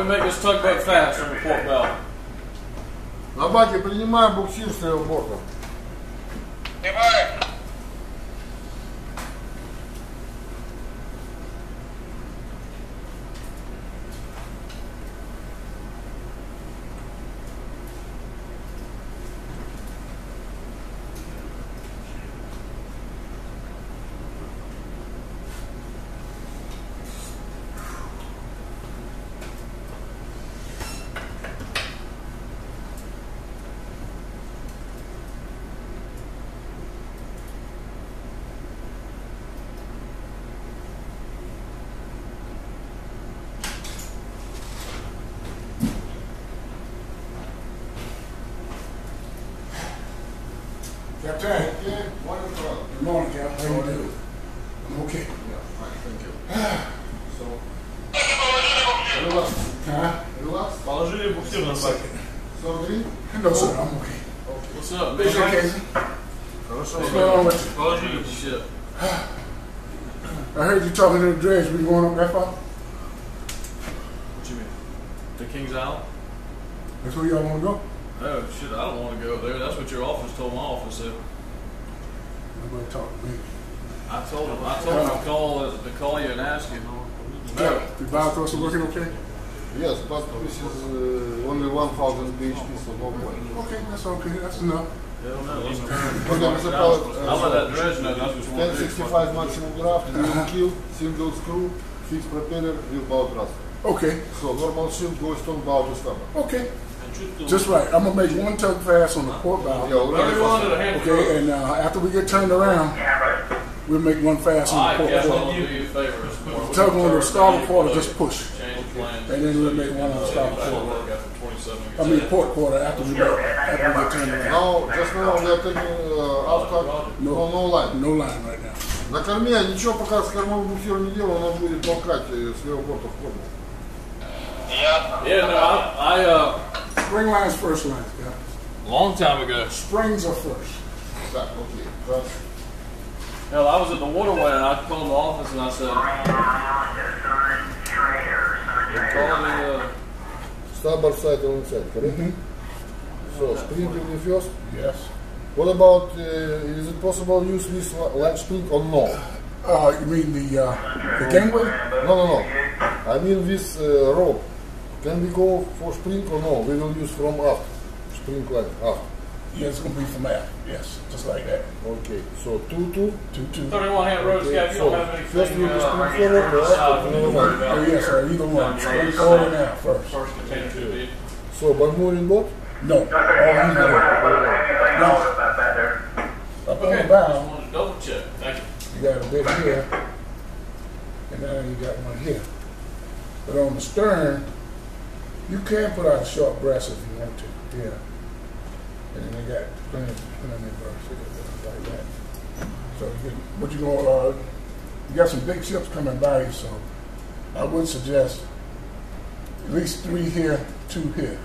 me make this tugboat fast from the port bow. На баке принимаем буксир с левого борта. Снимаем. Captain. Okay, morning, brother. Good morning, Cap. How you doing? I'm okay. Yeah, fine, thank you. So, Huh? relax. Положили буксир на баке. Sorry. No, sir. I'm okay. What's up, It's big okay. man? Хорошо. What's going on with you? Положили shit. I heard you talking to the dredge. We going up that far? What you mean? The Kings Island? That's where y'all want to go? Oh shit, I don't want to go there. That's what your office told my office to. Nobody talk to me. I told him to call you and ask you. Yeah. The biothrust are working okay? Yes, but this is only 1,000 bhp, so no point. Okay, that's okay. That's enough. Hell no. Let's turn. Okay, Mr. Pilot, I'll let that dredge know. That's what you want to do. 1065 maximum draft, wheel kill, single screw, fixed propeller, wheel bow thrust. Okay. So normal shield goes on bow to starboard. Okay. Just right. I'm going to make one tug fast on the port bow. Yeah, already Everyone to the fast. hand. Okay, and after we get turned around, we'll make one fast on the Alright, port guess quarter. I'll do you a favor. Tug on the starboard quarter, just push. Change the plans. And then we'll make one on the starboard quarter. Work after 27. I mean port quarter after we get turned around. Now, just now we are taking after, no line. No line right now. На корме ничего пока с кормовым буксиром не делал, он будет толкать с левого борта в корму. Yeah, no, I Spring line's first line, yeah. long time ago. Springs are first. Так, окей. Раз. Hell, I was at the waterway and I called the office and I said, they're calling me Starboard side on inside, correct? So, spring will be first. Yes. What about, is it possible to use this line spring or no? You mean the gangway? No. I mean this rope. Can we go for spring or no? We will use from aft. Spring line, aft. Yeah, it's going to be from aft. Yes, just like that. Okay, so 2-2. 2-2. 31 hand road Okay, cap. You so don't have anything. first we will spring forward or after, never mind. Oh, yes, sir. Either one. Spring forward and aft first. First container to be. So, one more in boat? No. All either way. No. Up on the Just bow, wanted to double check. Thank you. you got a bit here. And then you got one here. But on the stern, you can put out a short brass if you want to. Yeah. And then they got plenty of berths like that. So what you gonna you got some big ships coming by you, so I would suggest at least 3 here, 2 here.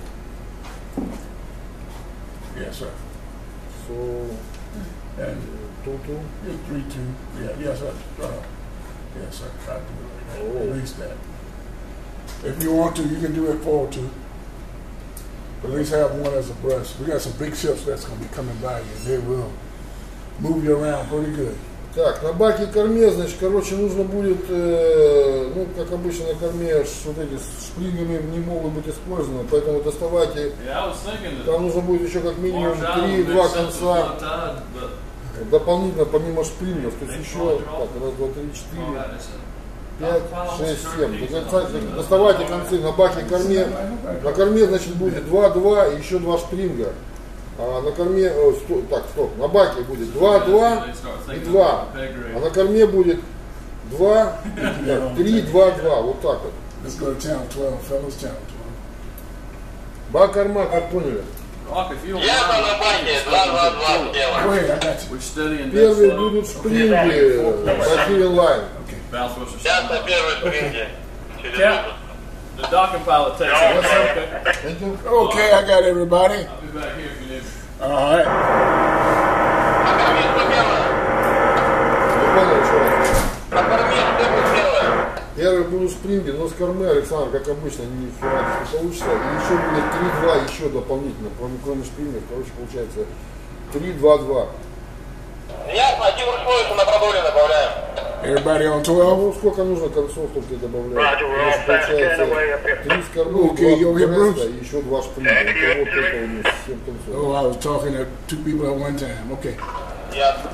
Yes, sir. So, And 2-2. 3-2. Yeah, yes, sir. Yes, sir. Try to do it like that. At least that. If you want to, you can do it 4-2. But at least have one as a brush. We got some big ships that's going to be coming by you, and they will move you around pretty good. Так, на баке корме, значит, короче, нужно будет, ну, как обычно на корме, вот эти шпрингами не могут быть использованы, поэтому доставайте, Yeah, I was thinking that там нужно будет еще как минимум Marsh Island 3-2 makes sense with конца flood tide, but дополнительно, помимо шпрингов, то есть еще, так, 1, 2, 3, 4, 5, 6, 7. До конца, доставайте концы на баке корме. На корме, значит, будет 2-2 и еще 2 шпринга. А на корме, стоп, на баке будет 2-2 и 2. А на корме будет 2, 3, 2, 2. Вот так вот. Let's go to channel 12, fellas, channel 12. Бак корма, как поняли? Rock, if you don't Я mind, на баке 2-2-2 делаю. Go ahead, I got you. we're studying Первые будут шпринги по Кирилл Лайн. Bow thrusters. Сейчас на первой спринге. Через Cap, минуту. the docking pilot takes it. Okay. Thank you. Okay, I got everybody. I'll be back here if you need me. All right. На корме что делаем? Не понял, что. На корме что мы делаем? Первый был спринги, но с кормы, Александр, как обычно, ни хера не получится. И еще будет 3-2 еще дополнительно, кроме спрингов. Короче, получается 3-2-2. Ясно, один условия на продоле добавляем. Everybody on 12? Ну, сколько нужно концов, чтобы ты добавляешь? Roger, we're all fast, get away up here. 3 с кормы, Okay, you over here, 2 Bruce? Бреста и еще 2 спринга. Вот это у нас 7 концов. Oh, I was talking to 2 people at one time. Okay. Ясно.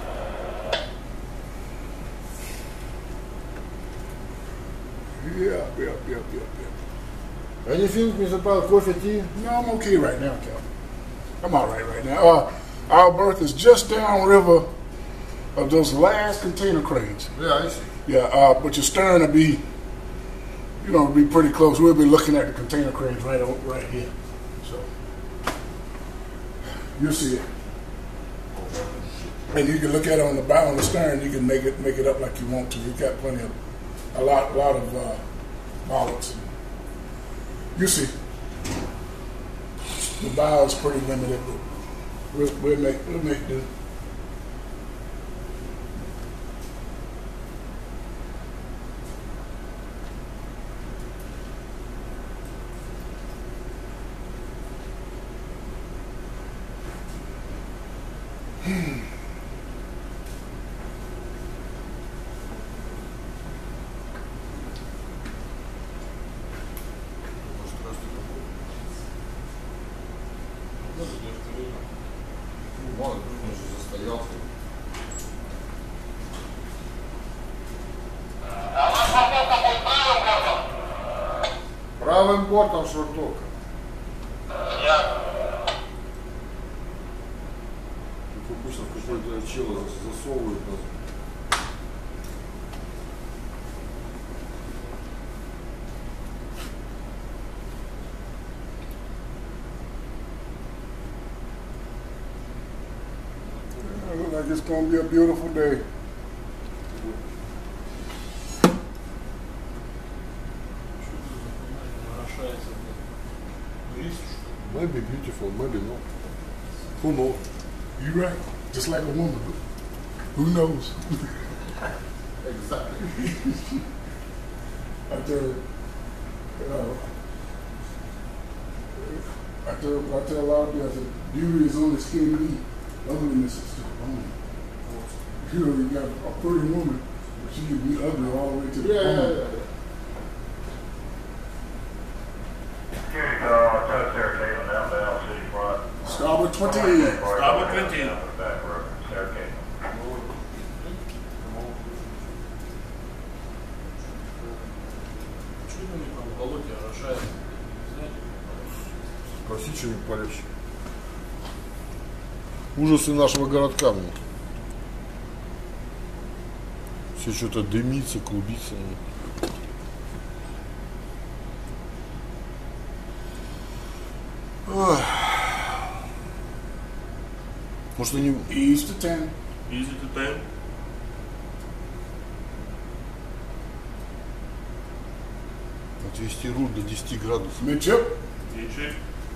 Yep. Anything, Mr. Powell, coffee, tea? No, I'm okay right now, Cal. I'm all right now. Our berth is just downriver of those last container cranes. Yeah, I see. Yeah, but your stern will be, be pretty close. We'll be looking at the container cranes right here. So you'll see it. And you can look at it on the bow on the stern. You can make it up like you want to. You've got plenty of a lot of bollards. You see, the bow is pretty limited, but we'll make do. А ваш швартовка будет правым бортом? Правым бортом швартовка. Ясно. Как обычно в какой-то чело засовывают нас. It looks like it's gonna be a beautiful day. Maybe beautiful, maybe not. Who knows? You right. Just like a woman. Who knows? Exactly. I tell a lot of people, I said, beauty is only skin deep. Ugliness is still wrong. You got a pretty woman, but she can be ugly all the way to the bone. Security car, touch there, Caitlin, down city front. Starboard 20. Starboard 20. Back road, staircase. Спроси что-нибудь полегче. Ужасы нашего городка мне. Все что-то дымится, клубится. Ах. Может они... Ease to 10. Easy to 10. Отвести руль до 10 градусов. Midship. Midship.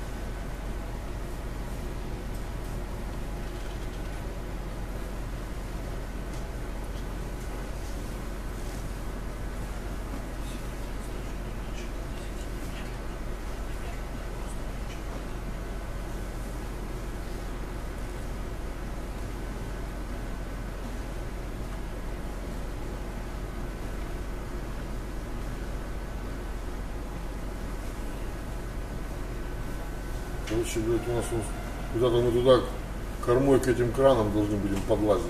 Короче, говорит, у нас куда-то мы туда кормой к этим кранам должны будем подлазить.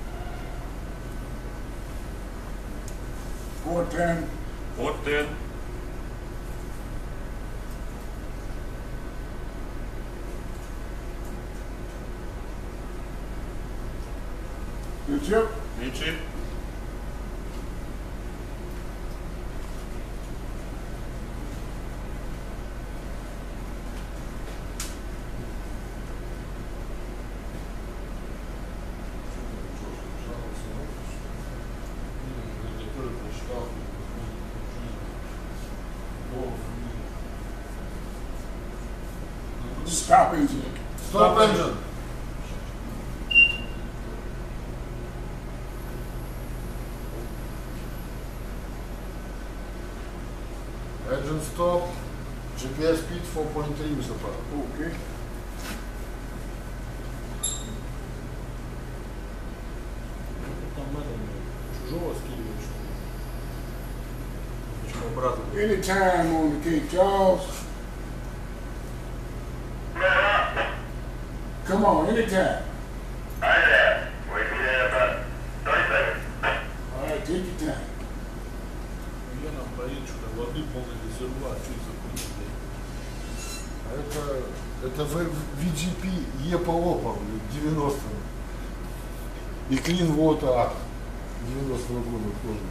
410. 410. Midship. Midship. Stop engine. Stop engine. Engine stop. GPS speed 4.3, Mr. Park. Okay. Anytime on the Cape Charles. Come on, anytime. Wait there about 30 seconds. All right, take your time. Я нам боится, воды полный резервуар, что за хуйня? Это VGP EPO, по-моему, 90-го. И Clean Water Act 90-го года тоже.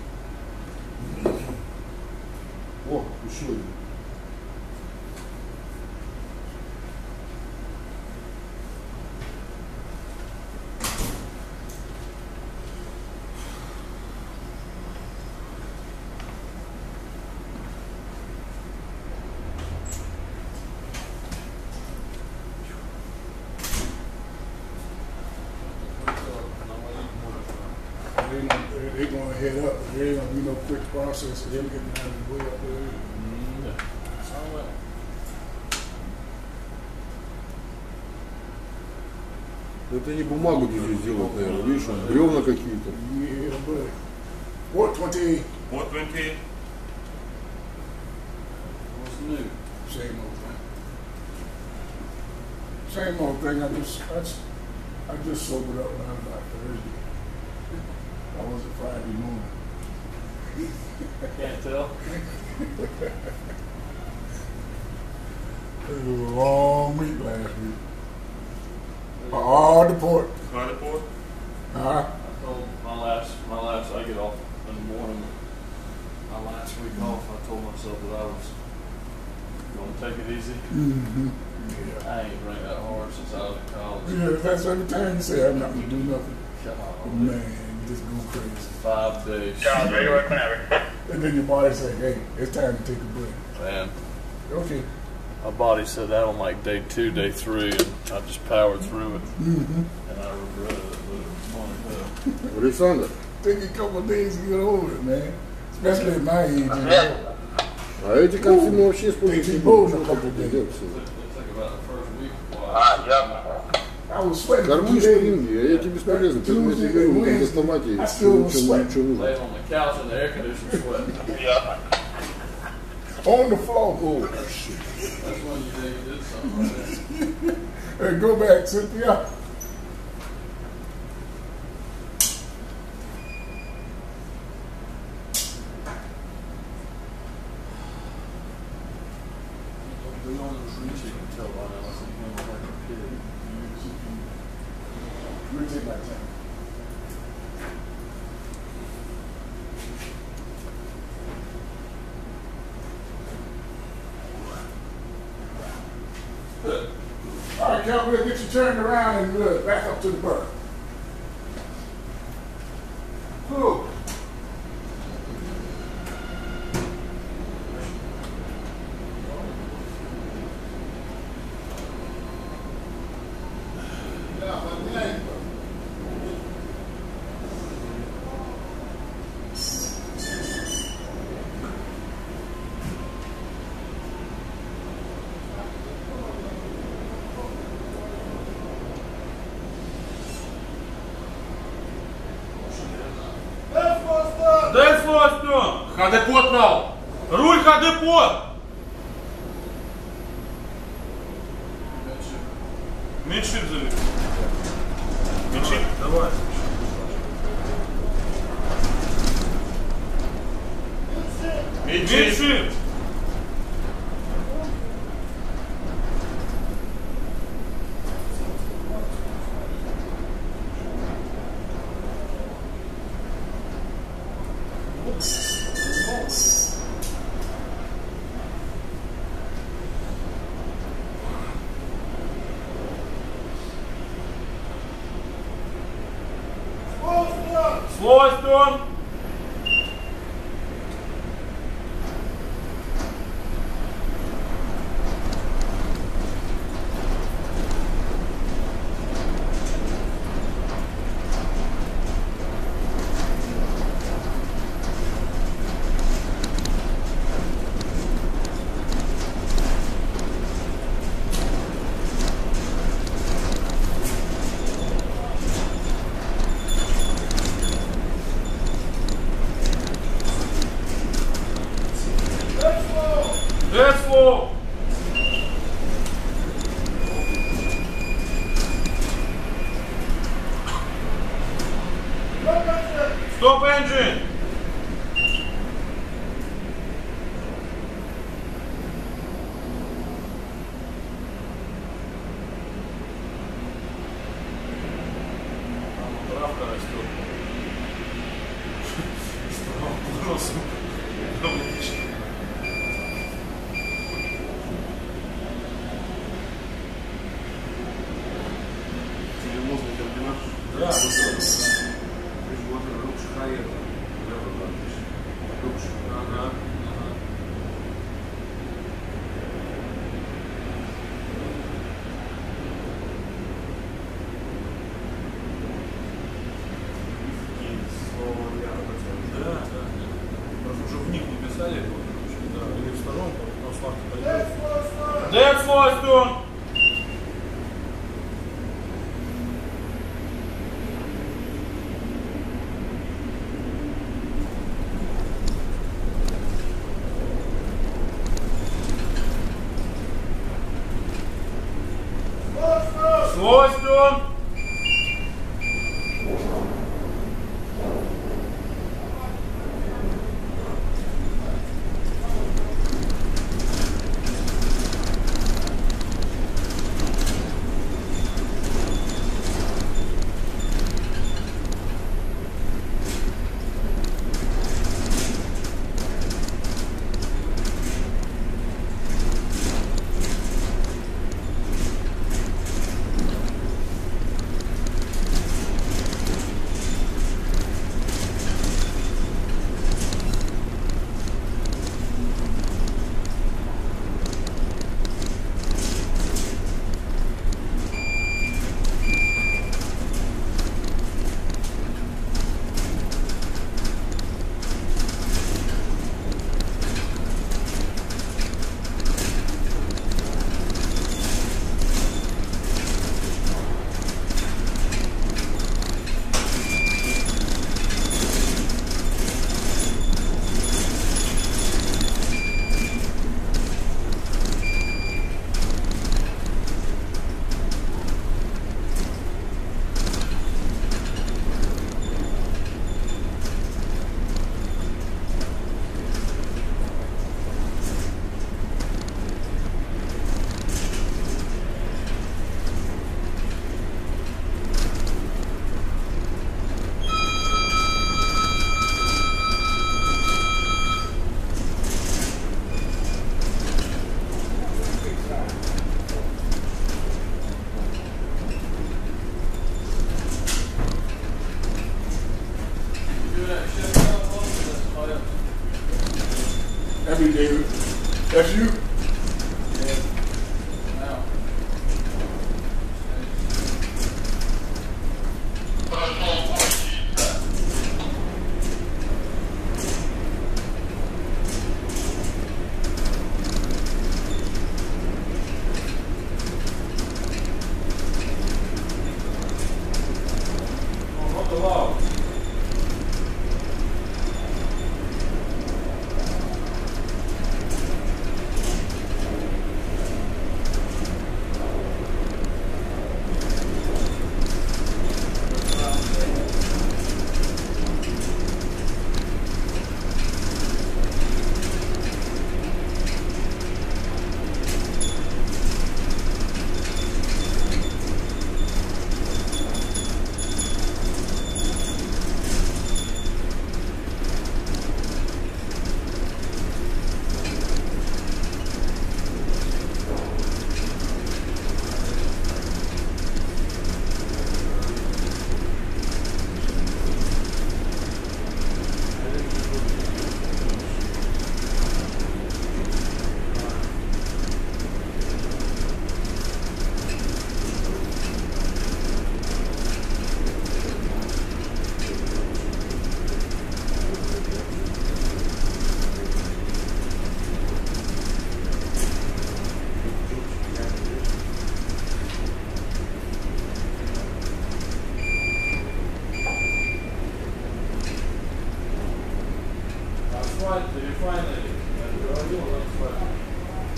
О, еще один. They're going to head up. There ain't going to be no quick process. They're getting out of the way up there. Это не бумагу здесь делают, наверное, видишь, бревна какие-то. Yeah, buddy. What 28? 420. What's new? Same old thing. Same old thing. I just sobered up around about Thursday. I was at Friday morning. Can't tell. It was a long week last week. All the port. Carnivore. Huh? I told my last I get off in the morning. My last week off, I told myself that I was gonna take it easy. Mm-hmm. I ain't ran that hard since I was in college. Yeah, that's every time you say I'm not going to do nothing. God, Man, you just go crazy. 5 days. Charles, ready to work whenever. And then your body say, hey, it's time to take a break. Man, Okay. my body said that on like day 2, day 3, and I just powered through it. Mm-hmm. And I regretted it, but it was fun as hell. Александр, Take a couple of days to get over it, man. Especially at my age. You know? а эти концы мы вообще использовать не будем. Что там делать? It took about the first week. Wow. I was sweating. Кормишь 2 days. деньги, а эти бесполезны. Ты мне Tuesday говорю, and как Wednesday, доставать и I still was ничего sweating. нужно. Laying on the couch in the air conditioner sweating. On the floor. О, shit. That's when you did something like that. Hey, go back, Cynthia. We don't reach it until I know it's like a kid. Let me take my time. All right, Cal, we'll get you turned around and back up to the berth. Cool. Дай флотну! Ходепот нал! Руль ходепот! Меньшим зови. Меньшим? Давай. Меньшим! Слойстон! Dead slow. Stop engine. Травка растет. Да, ага. Да. Просто уже в них не писали, да, или в сторонку, но славки пойдет. Dead slow, Stone! Slow, Stone! That'd be David. That's you. Асфальт, рефайнери, я говорил, асфальт.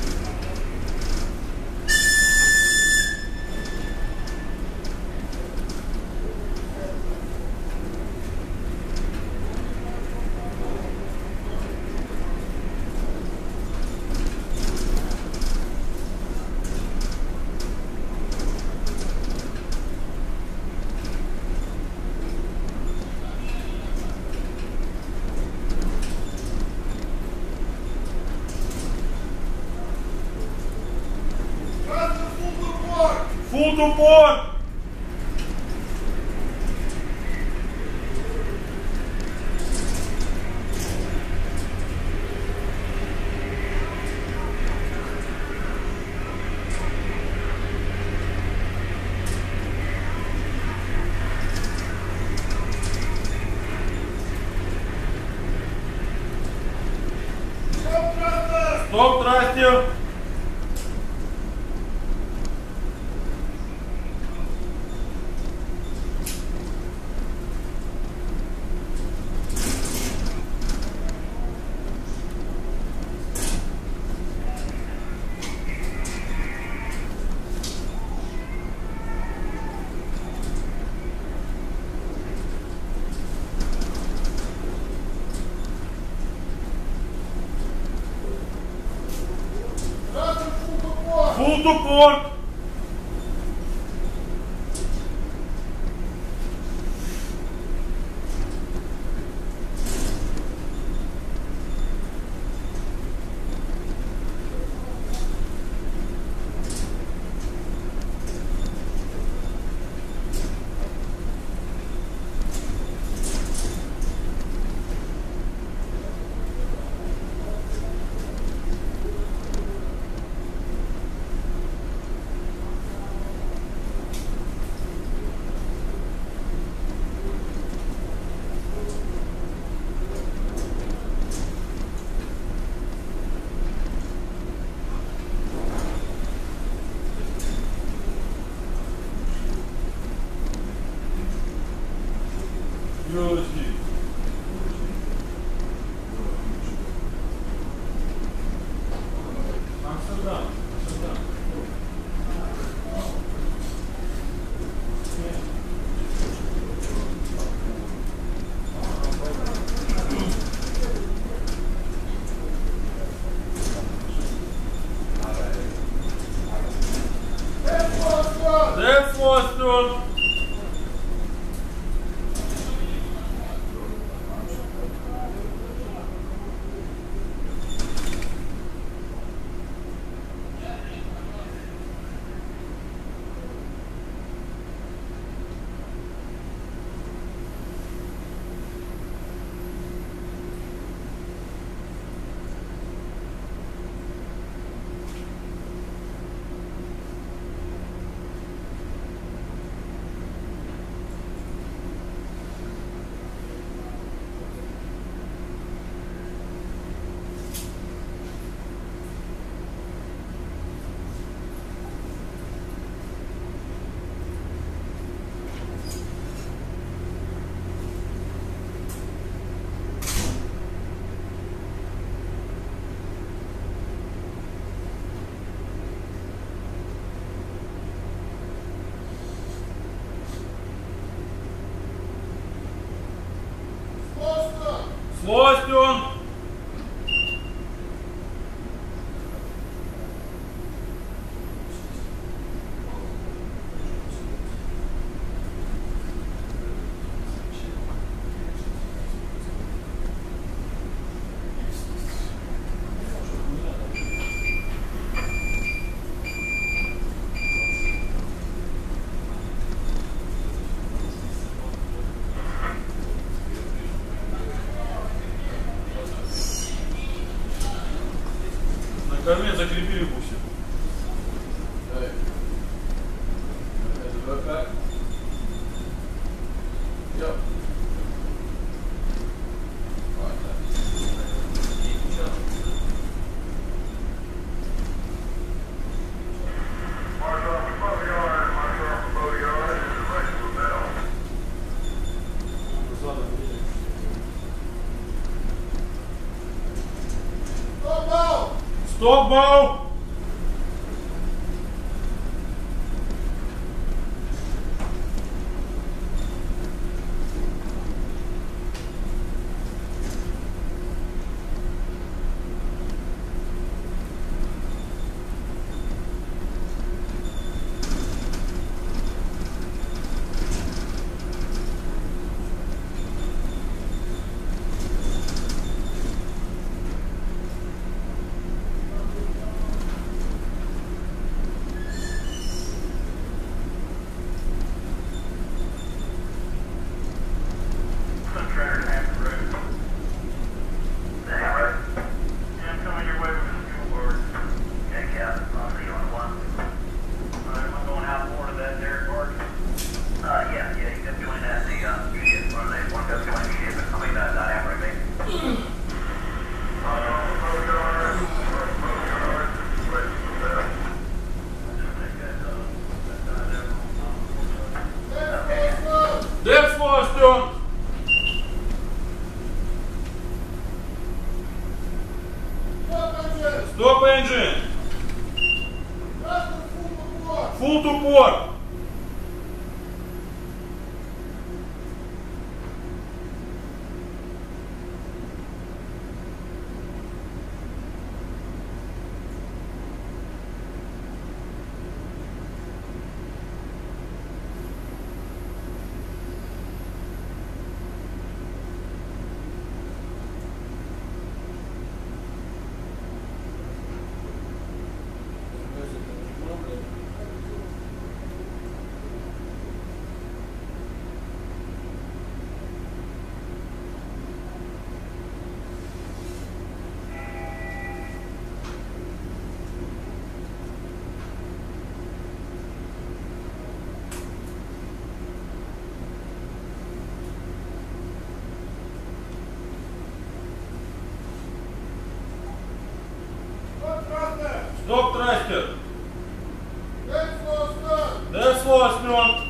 Full to port! Стоп, здрасте! Full to port! Амстердам. That's what's done. Злость он! На корме закрепили бусину. Стоп, бау! Stop engine. Full to port. Stop thruster. That's slow, Smith.